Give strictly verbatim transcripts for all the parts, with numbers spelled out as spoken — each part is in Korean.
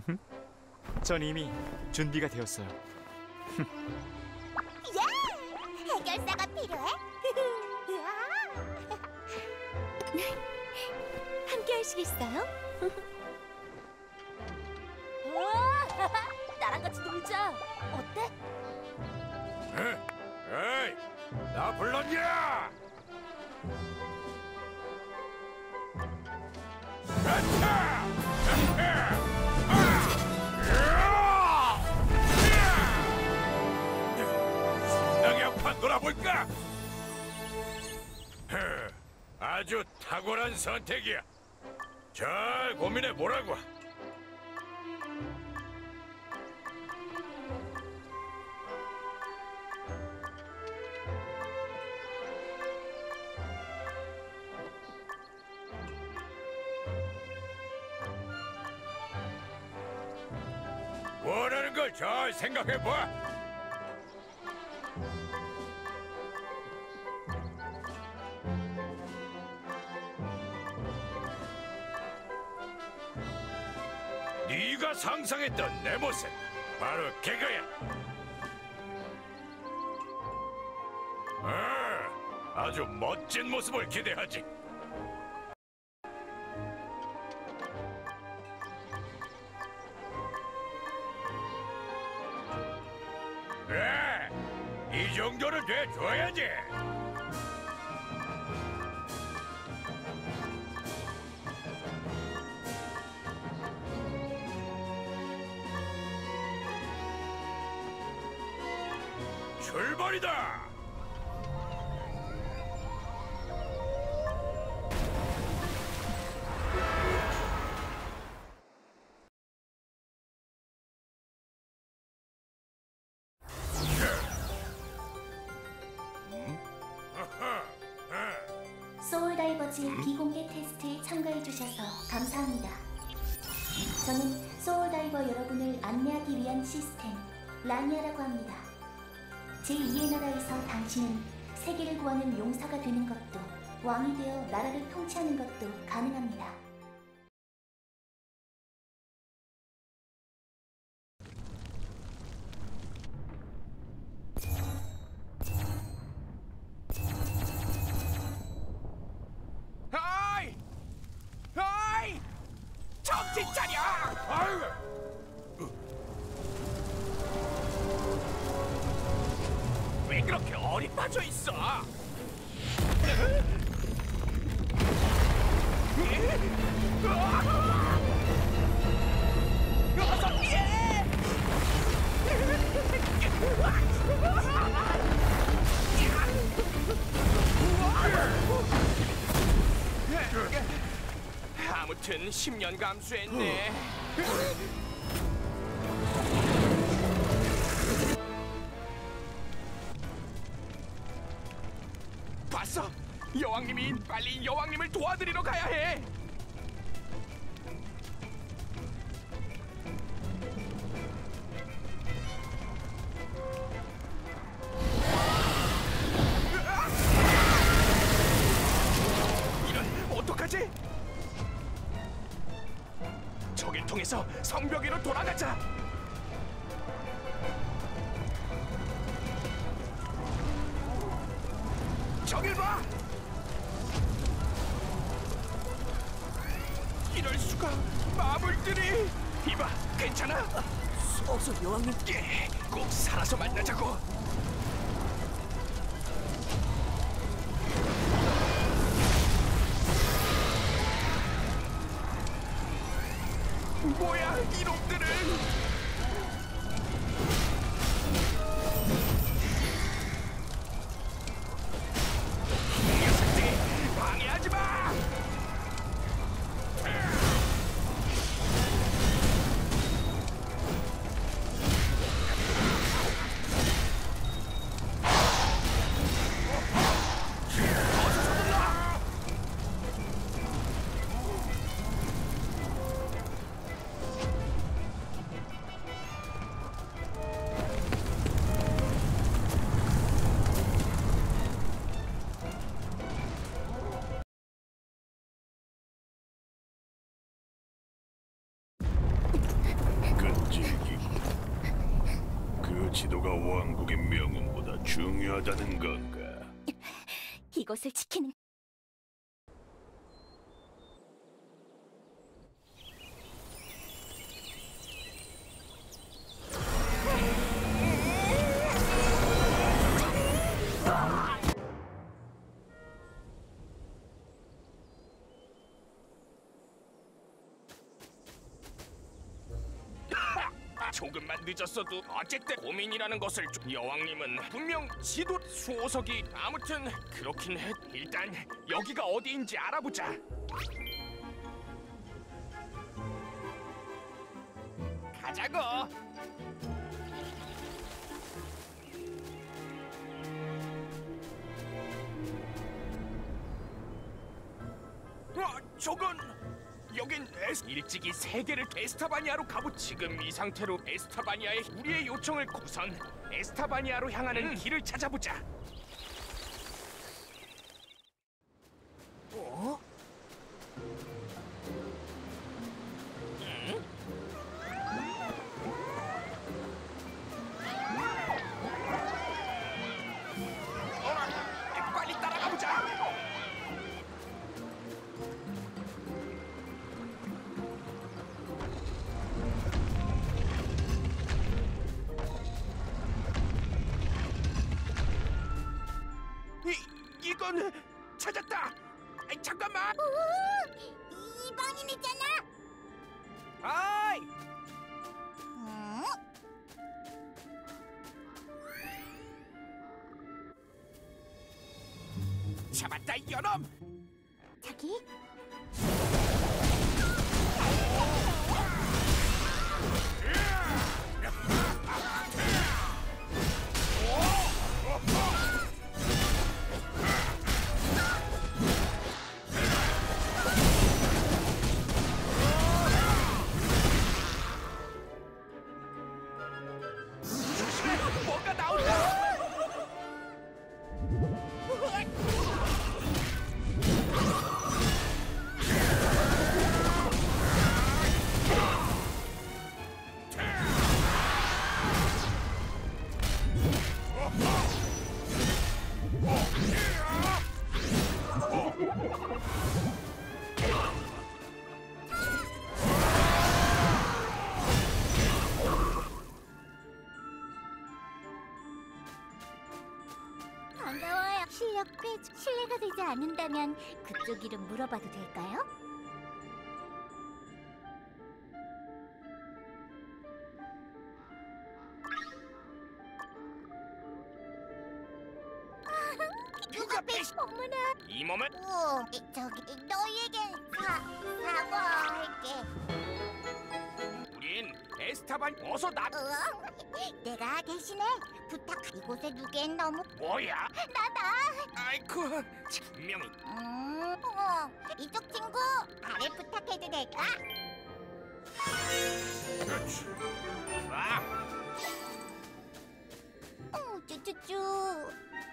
전 이미 준비가 되었어요. 예! 해결사가 필요해? 함께 하시겠어요? 나랑 같이 놀자. 어때? 에이, 나 불렀냐? 신나게 한판 놀아볼까? 아주 탁월한 선택이야. 잘 고민해보라고. 원하는 걸 잘 생각해봐. 네가 상상했던 내 모습, 바로 그거야. 아, 아주 멋진 모습을 기대하지. 그래, 이 정도는 돼줘야지. 출발이다. 소울다이버즈 비공개 테스트에 참가해주셔서 감사합니다. 저는 소울다이버 여러분을 안내하기 위한 시스템 라니아라고 합니다. 제이의 나라에서 당신은 세계를 구하는 용사가 되는 것도 왕이 되어 나라를 통치하는 것도 가능합니다. 아이! 아이! 정신 차려! 아유! 왜 그렇게 어리 빠져 있어? 어서 피해! 아무튼 십 년 감수했네. 봤어? 여왕님이 빨리 여왕님을 도와드리러 가야 해. 이런, 어떡하지? 저길 통해서 성벽 위로 돌아가자. 저길 봐! 이럴 수가, 마물들이! 이봐, 괜찮아? 어서 여왕님께 꼭 살아서 만나자고. 뭐야, 이놈들은! 녀석들이 방해하지 마! 지도가 왕국의 명운보다 중요하다는 건가? 이곳을 지키는 조금만 늦었어도 어쨌든 고민이라는 것을 좀- 여왕님은 분명 지도 수호석이 아무튼 그렇긴 해. 일단 여기가 어디인지 알아보자. 가자고. 어, 저건 여긴 에스 일찍이 세계를 에스타바니아로 가보. 지금 이 상태로 에스타바니아에 우리의 요청을 우선 에스타바니아로 향하는 길을 찾아보자. 어? 응? 어, 빨리 따라가보자. 이, 이건 찾았다. 아이, 잠깐만. 이방인이잖아. 아이, 응? 잡았다 이놈. 저기 뭔가 나온다. 반가워요. 실력 꽤 실례가 되지 않는다면 그쪽 이름 물어봐도 될까요? 누가 배신? 어머나. 이 몸은 어, 저기 너희에겐 사 사과할게. 우린 에스타반 어서 나. 응? 내가 대신에 부탁. 이곳에 누겐 너무 뭐야? 나다. 아이쿠, 분명히 음, 어, 이쪽 친구 나를 부탁해도 될까? 그렇지. 아, 어, 쭈쭈쭈.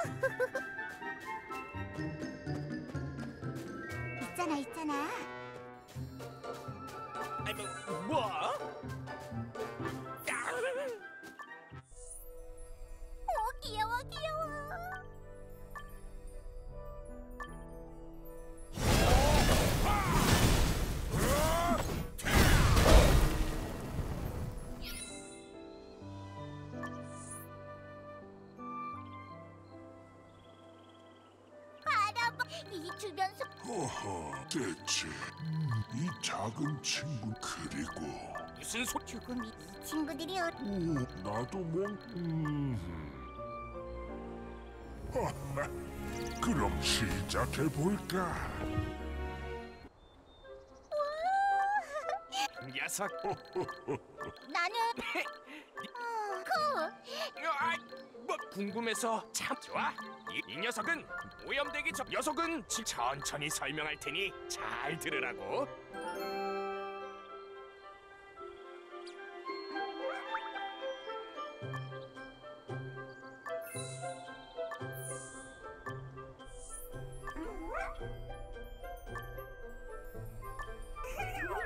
있잖아, 있잖아. 아이 뭐, 뭐? 아, 어, 귀여워, 귀여워. 바라봐, 이 주변 숲. 허허, 대체 이 작은 친구 그리고 무슨 소? 조금 이, 이 친구들이 어, 오, 나도 뭐 음. 허허, 그럼 시작해 볼까? 녀석. 나는 어, 코. 아, 뭐 궁금해서 참 좋아. 이, 이 녀석은 오염되기 전 녀석은 지- 천천히 설명할 테니 잘 들으라고.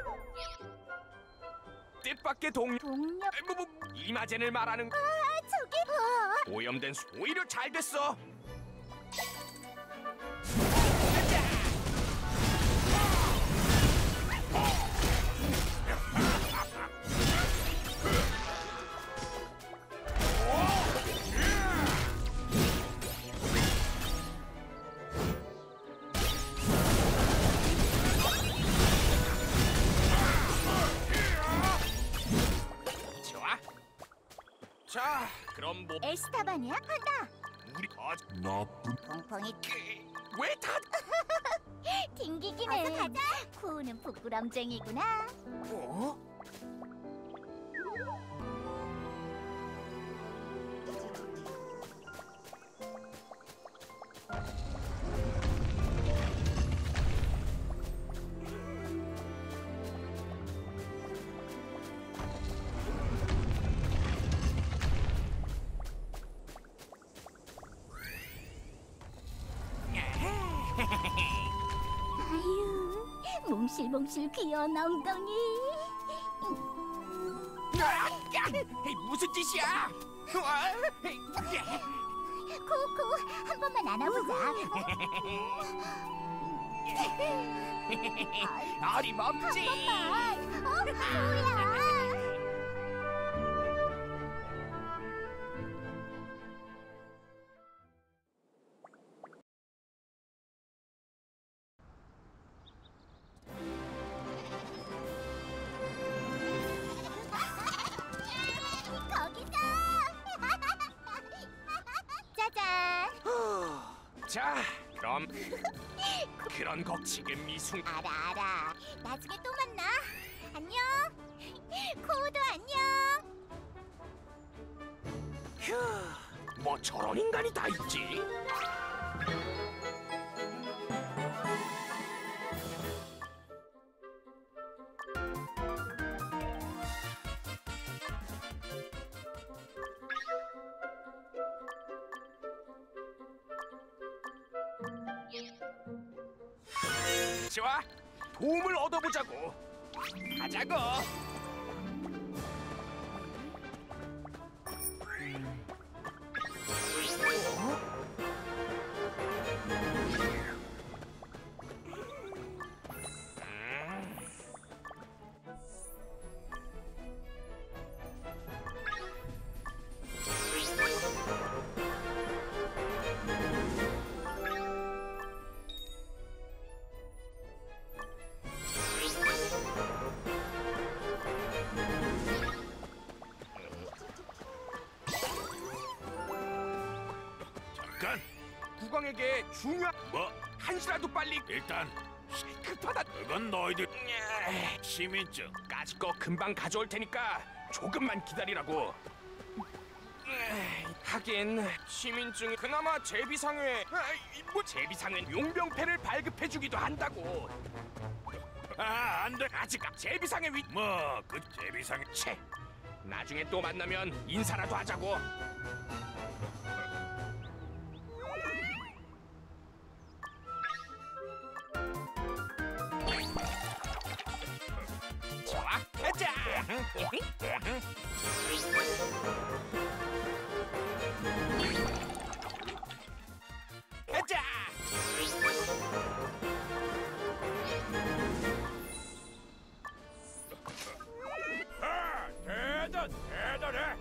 뜻밖의 동 동력. 뭐, 뭐, 이마젠을 말하는 아, 저게 오염된 수 오히려 잘 됐어. 좋아. 자, 그럼 뭐 에스타바니아 간다. 우리 아, 나쁜 퐁퐁이 왜 다? 튕기기는. 어서 가자. 쿠우는 부끄럼쟁이구나. 어? 아유, 몽실몽실 귀여운 엉덩이. 아, 야, 에이, 무슨 짓이야? 아, 에이, 야. 쿠쿠, 한 번만 안아보자. 어림없지. 한 번만. 어, 쿠우야. 거기서. 짜잔. 자, 그럼 그런 거 지금 이 순. 알아 알아. 나중에 또 만나. 안녕. 코우도 안녕. 휴, 뭐 저런 인간이 다 있지? 좋아, 도움을 얻어보자고. 가자고. 잠깐. 국왕에게 중요한 뭐 한시라도 빨리. 일단 급하다. 그건 너희들 시민증 까짓 거 금방 가져올 테니까 조금만 기다리라고. 하긴 시민증이 그나마 제비상회 뭐 제비상은 용병패를 발급해주기도 한다고. 아, 안돼. 아직 제비상의 위. 뭐 그 제비상의 채. 나중에 또 만나면 인사라도 하자고. 좋아, 가자. 가자. 아, 대단, 대단해.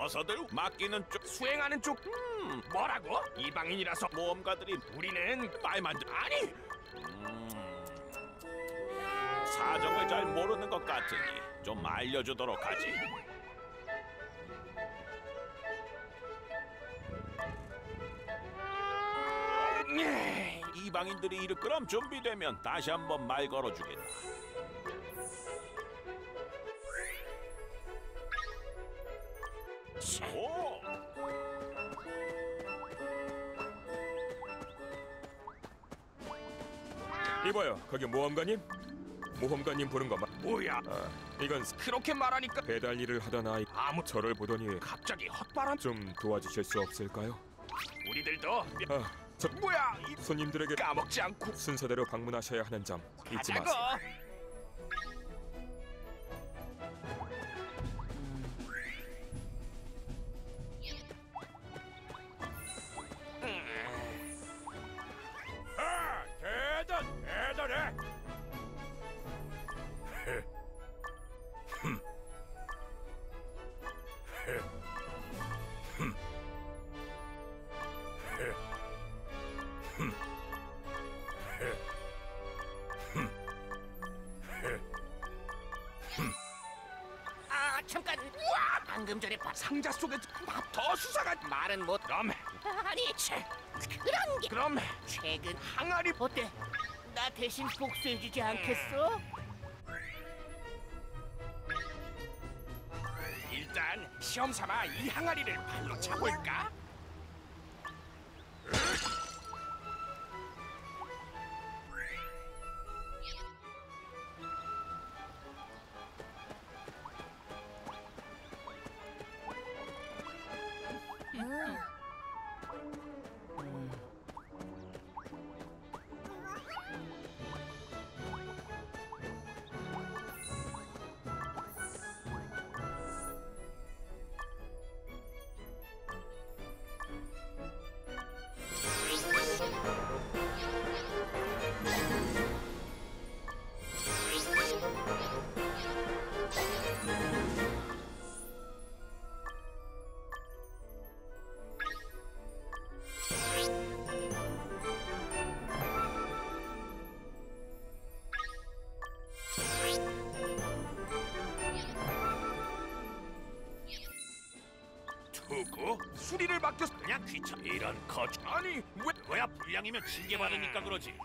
어서들 맡기는 쪽 수행하는 쪽. 음, 뭐라고? 이방인이라서 모험가들이 우리는 빨만 들- 아니. 음, 사정을 잘 모르는 것 같으니 좀 알려주도록 하지. 예. 이방인들이 이를 그럼 준비되면 다시 한번 말 걸어주겠다. 오! 이봐요, 거기 모험가님? 모험가님 보는 거 마... 뭐야? 아, 이건 그렇게 말하니까 배달 일을 하던 아이 아무 저를 보더니 갑자기 헛바람. 좀 도와주실 수 없을까요? 우리들도 아, 저 뭐야? 이 손님들에게 까먹지 않고 순서대로 방문하셔야 하는 점 잊지 하자고. 마세요. 아, 대단, 대단해. 아 잠깐 와 방금 전에 봐 상자 속에 더 수사가 말은 못 그럼 아니 채 그런 게 그럼 최근 항아리 어때 나 대신 복수해주지 않겠어? 일단 시험 삼아 이 항아리를 발로 차볼까? 두고 수리를 맡겼. 그냥 귀찮. 이런 거지. 아니 왜? 뭐야 불량이면 징계 받으니까 그러지.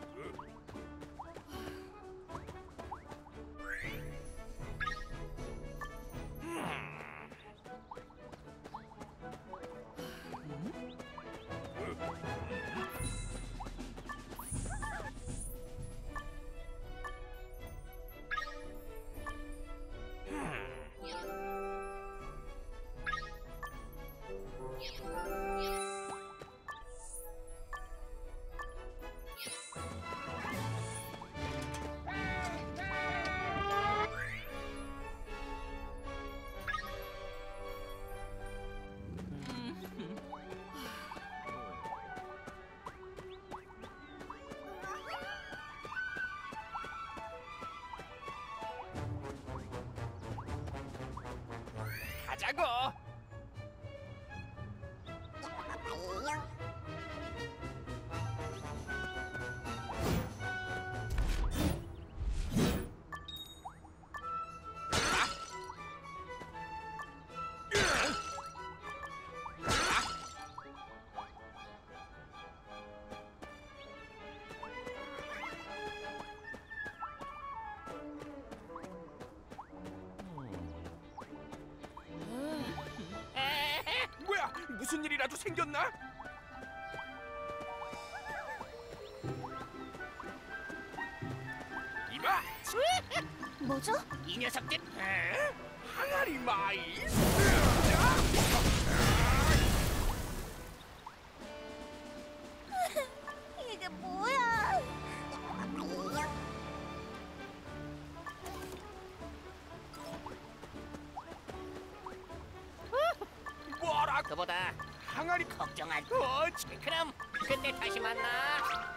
가자고. 뭐야? 무슨 일이라도 생겼나? 이봐, 뭐죠? 이 녀석들 에? 항아리 마이. 이게 뭐야? 뭐라? 그보다 항아리 걱정할 어, 그럼 그때 다시 만나.